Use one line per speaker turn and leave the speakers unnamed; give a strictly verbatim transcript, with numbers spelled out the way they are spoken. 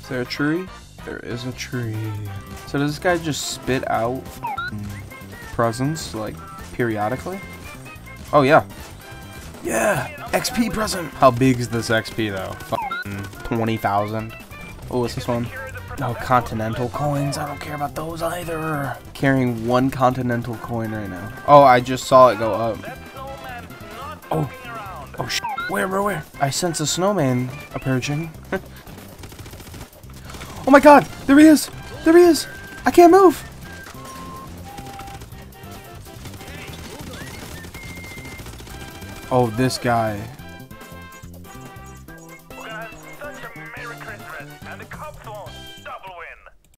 Is there a tree? There is a tree. So does this guy just spit out presents, like, periodically? Oh, yeah. Yeah! X P present! How big is this X P, though? twenty thousand. Oh, what's this one? No, continental coins. I don't care about those either. Carrying one continental coin right now. Oh, I just saw it go up. Oh. Oh, sh**. Where, where, where? I sense a snowman approaching. Oh my god! There he is! There he is! I can't move! Oh, this guy.